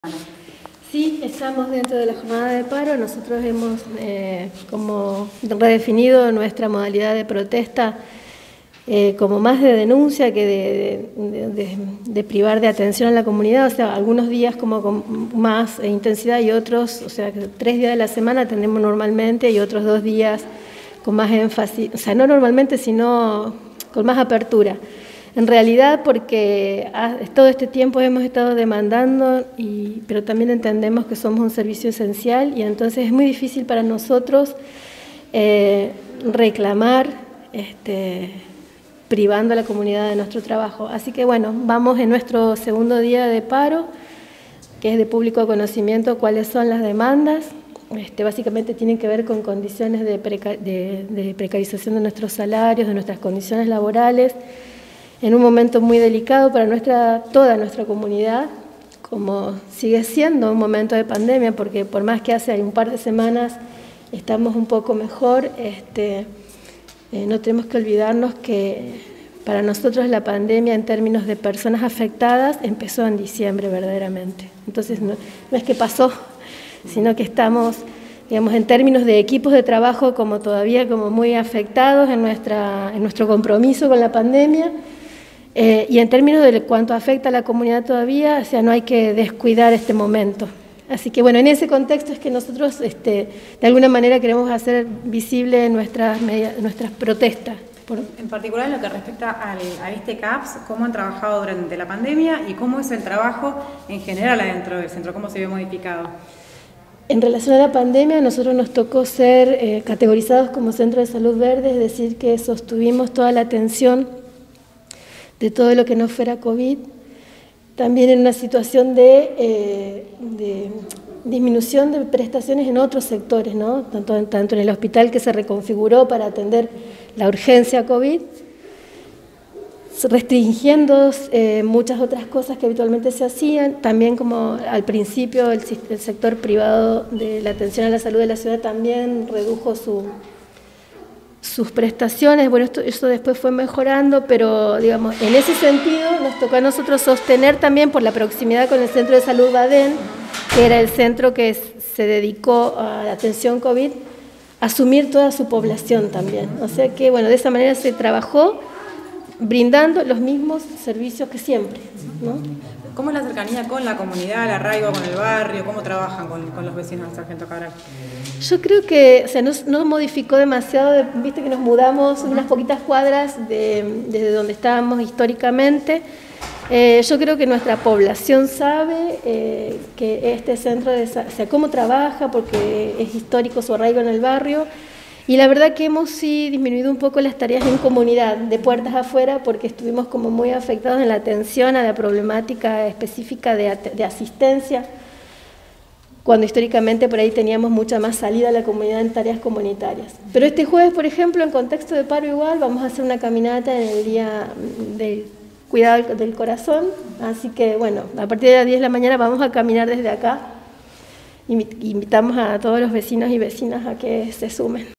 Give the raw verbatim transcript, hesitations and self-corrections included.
Sí, estamos dentro de la jornada de paro. Nosotros hemos eh, como redefinido nuestra modalidad de protesta eh, como más de denuncia que de, de, de, de privar de atención a la comunidad. O sea, algunos días como con más intensidad y otros, o sea, que tres días de la semana atendemos normalmente y otros dos días con más énfasis, o sea, no normalmente, sino con más apertura. En realidad, porque todo este tiempo hemos estado demandando, y, pero también entendemos que somos un servicio esencial y entonces es muy difícil para nosotros eh, reclamar este, privando a la comunidad de nuestro trabajo. Así que bueno, vamos en nuestro segundo día de paro, que es de público conocimiento cuáles son las demandas. Este, básicamente tienen que ver con condiciones de, preca de, de precarización de nuestros salarios, de nuestras condiciones laborales, en un momento muy delicado para nuestra, toda nuestra comunidad, como sigue siendo un momento de pandemia, porque por más que hace un par de semanas estamos un poco mejor, este, eh, no tenemos que olvidarnos que para nosotros la pandemia en términos de personas afectadas empezó en diciembre verdaderamente. Entonces no, no es que pasó, sino que estamos, digamos, en términos de equipos de trabajo como todavía como muy afectados en, nuestra, en nuestro compromiso con la pandemia. Eh, y en términos de cuánto afecta a la comunidad todavía, o sea, no hay que descuidar este momento. Así que bueno, en ese contexto es que nosotros este, de alguna manera queremos hacer visible nuestras, nuestras protestas. Por... En particular en lo que respecta al, a este C A P S, ¿cómo han trabajado durante la pandemia y cómo es el trabajo en general adentro del centro? ¿Cómo se ve modificado? En relación a la pandemia, a nosotros nos tocó ser eh, categorizados como centro de salud verde, es decir, que sostuvimos toda la atención de todo lo que no fuera COVID, también en una situación de, eh, de disminución de prestaciones en otros sectores, ¿no? tanto, tanto en el hospital que se reconfiguró para atender la urgencia COVID, restringiendo eh, muchas otras cosas que habitualmente se hacían, también como al principio el, el sector privado de la atención a la salud de la ciudad también redujo su... sus prestaciones. Bueno, esto, esto después fue mejorando, pero digamos, en ese sentido nos tocó a nosotros sostener también por la proximidad con el Centro de Salud Baden, que era el centro que se dedicó a la atención COVID, asumir toda su población también. O sea que, bueno, de esa manera se trabajó brindando los mismos servicios que siempre, ¿no? ¿Cómo es la cercanía con la comunidad, el arraigo con el barrio? ¿Cómo trabajan con, con los vecinos del Sargento Cabral? Yo creo que, o sea, no, no modificó demasiado, de, viste que nos mudamos unas poquitas cuadras de, desde donde estábamos históricamente. Eh, yo creo que nuestra población sabe eh, que este centro, de, o sea, cómo trabaja, porque es histórico su arraigo en el barrio. Y la verdad que hemos sí disminuido un poco las tareas en comunidad, de puertas afuera, porque estuvimos como muy afectados en la atención a la problemática específica de, de asistencia, cuando históricamente por ahí teníamos mucha más salida a la comunidad en tareas comunitarias. Pero este jueves, por ejemplo, en contexto de paro igual, vamos a hacer una caminata en el día del cuidado del corazón, así que bueno, a partir de las diez de la mañana vamos a caminar desde acá. Invitamos a todos los vecinos y vecinas a que se sumen.